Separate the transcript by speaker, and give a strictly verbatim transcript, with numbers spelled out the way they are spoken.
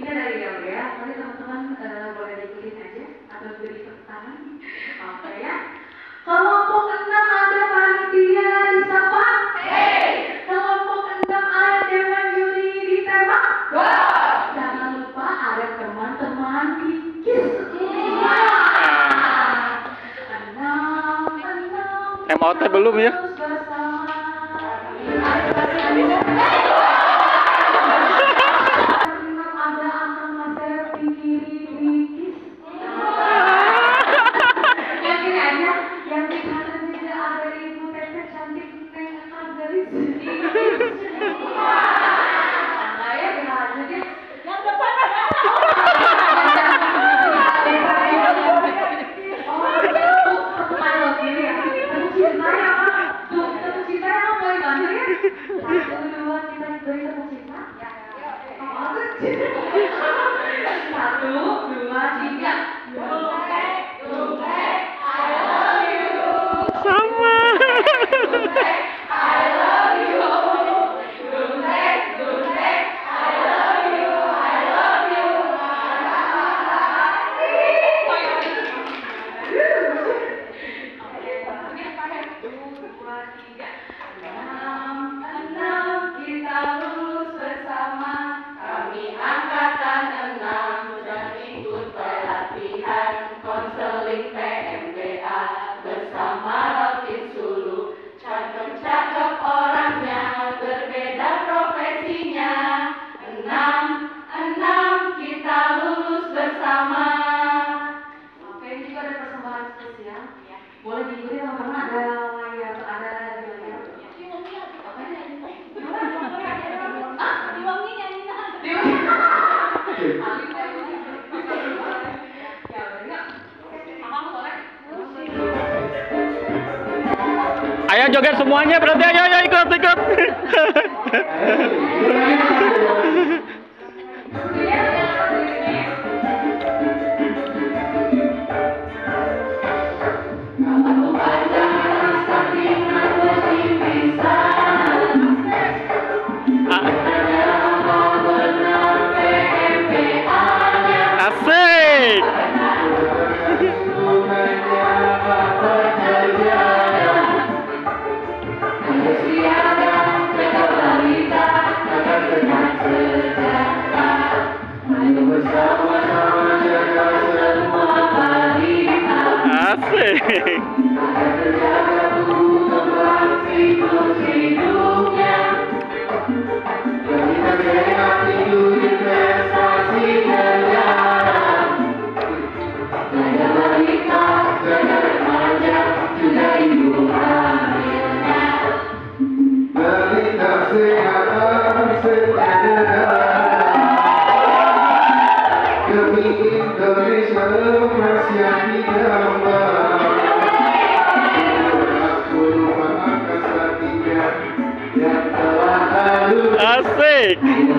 Speaker 1: Ini dari Gabriel, nanti teman-teman uh, boleh diikutin aja atau beri tepuk tangan. Oke ya. Kelompok enam ada panitia disapa. Hey. Kelompok enam ada dewan juri ditembak. Wow. Jangan lupa ada teman-teman kikis. Enam, enam.
Speaker 2: M O T belum ya?
Speaker 1: Satu, dua, tiga. Dumtek, dumtek, I love you.
Speaker 2: Sama.
Speaker 1: Dumtek, I love you. Dumtek, dumtek, I love you, I love you. Oke, dua, tiga. Enam, enam, kita lulus bersama. Kami angkatan enam sudah ikut pelatihan konseling P M B A bersama Rotin Sulu. Cakep-cakep orangnya, berbeda profesinya. Enam, enam, kita lulus bersama. Oke, ini juga ada persembahan spesial. Boleh diikuti teman-teman, ada layar, ada di layar.
Speaker 2: Ayo joget semuanya berarti, ayo ayo ikut ikut. Asik. Asik. Asik.